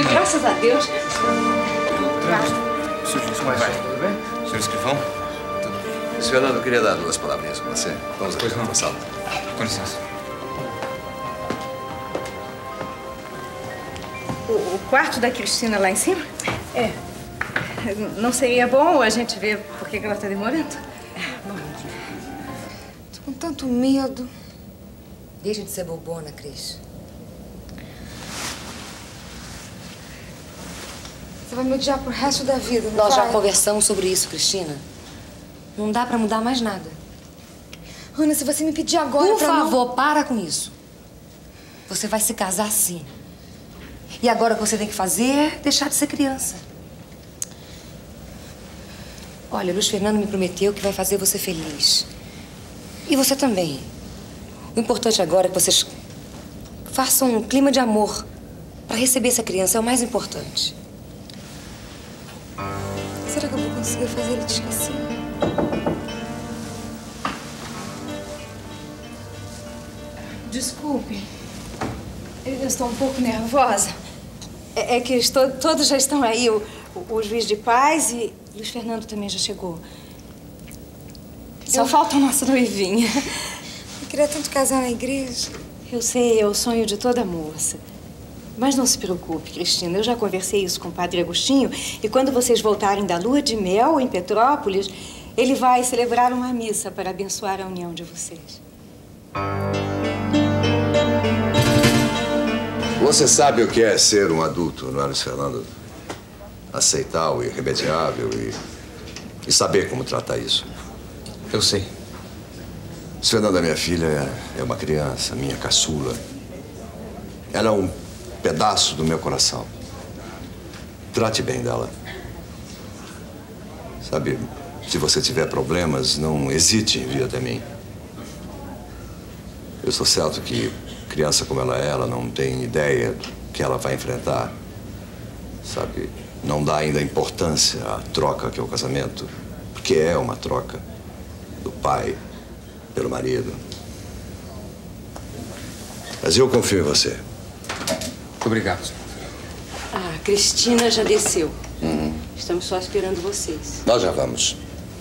Graças a Deus. Tudo bem? Senhor escrivão? Tudo bem. Luiz Fernando, eu queria dar 2 palavrinhas com você. Vamos aqui na sala. Com licença. O quarto da Cristina lá em cima? É. Não seria bom a gente ver por que ela está demorando? Tô com tanto medo. Deixa de ser bobona, Cris. Você vai me odiar pro resto da vida, não Nós vai? já conversamos sobre isso, Cristina. Não dá pra mudar mais nada. Ana, se você me pedir agora Por pra favor, para com isso. Você vai se casar sim. E agora o que você tem que fazer é deixar de ser criança. Olha, Luiz Fernando me prometeu que vai fazer você feliz. E você também. O importante agora é que vocês façam um clima de amor para receber essa criança. É o mais importante. Será que eu vou conseguir fazer ele te esquecer? Desculpe. Eu estou um pouco nervosa. É que todos já estão aí. O juiz de paz e Luiz Fernando também já chegou. Só falta a nossa noivinha. Eu queria tanto casar na igreja. Eu sei, é o sonho de toda moça. Mas não se preocupe, Cristina. Eu já conversei isso com o padre Agostinho e quando vocês voltarem da lua de mel em Petrópolis, ele vai celebrar uma missa para abençoar a união de vocês. Você sabe o que é ser um adulto, não é, Luiz Fernando? Aceitar o irremediável e saber como tratar isso. Eu sei. Luiz Fernando, a minha filha, é uma criança, minha caçula. Ela é um pedaço do meu coração. Trate bem dela. Sabe, se você tiver problemas, não hesite em vir até mim. Eu sou certo que criança como ela não tem ideia do que ela vai enfrentar. Sabe, não dá ainda importância à troca que é o casamento, porque é uma troca do pai pelo marido. Mas eu confio em você. Muito obrigado, senhor. A Cristina já desceu. Estamos só esperando vocês. Nós já vamos.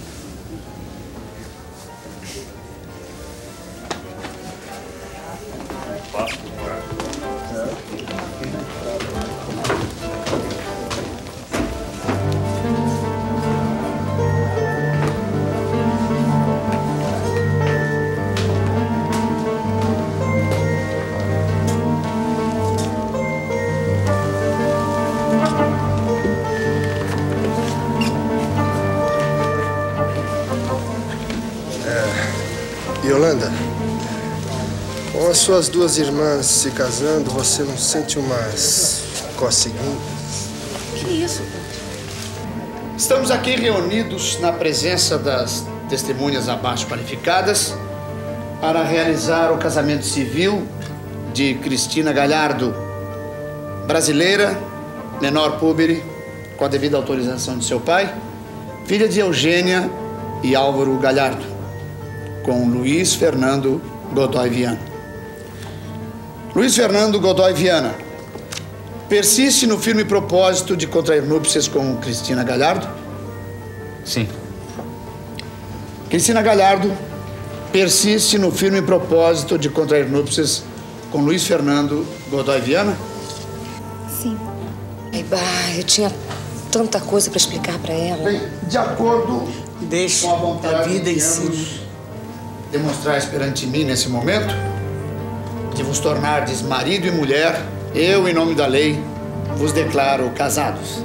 Yolanda, com as suas 2 irmãs se casando, você não sente umas coceguinhas? Que isso? Estamos aqui reunidos na presença das testemunhas abaixo qualificadas para realizar o casamento civil de Cristina Galhardo, brasileira, menor púbere, com a devida autorização de seu pai, filha de Eugênia e Álvaro Galhardo, com Luiz Fernando Godoy Viana. Luiz Fernando Godoy Viana persiste no firme propósito de contrair núpcias com Cristina Galhardo? Sim. Cristina Galhardo persiste no firme propósito de contrair núpcias com Luiz Fernando Godoy Viana? Sim. Ai, bah, eu tinha tanta coisa para explicar para ela. Bem, de acordo Deixa com a vontade a vida que em cima. viemos demonstrar perante mim nesse momento, de vos tornardes marido e mulher, eu, em nome da lei, vos declaro casados.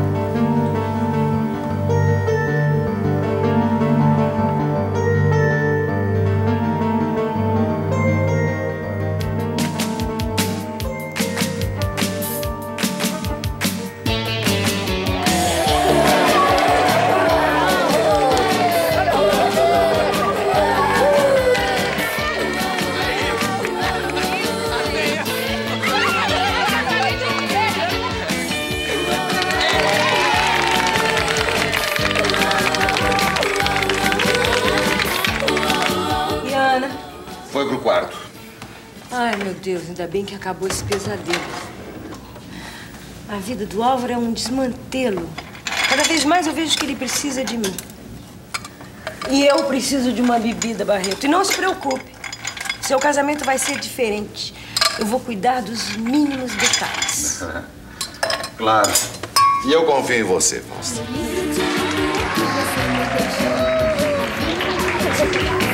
Foi pro quarto. Ai, meu Deus, ainda bem que acabou esse pesadelo. A vida do Álvaro é um desmantelo. Cada vez mais eu vejo que ele precisa de mim. E eu preciso de uma bebida, Barreto. E não se preocupe. Seu casamento vai ser diferente. Eu vou cuidar dos mínimos detalhes. Claro. E eu confio em você, Fausta.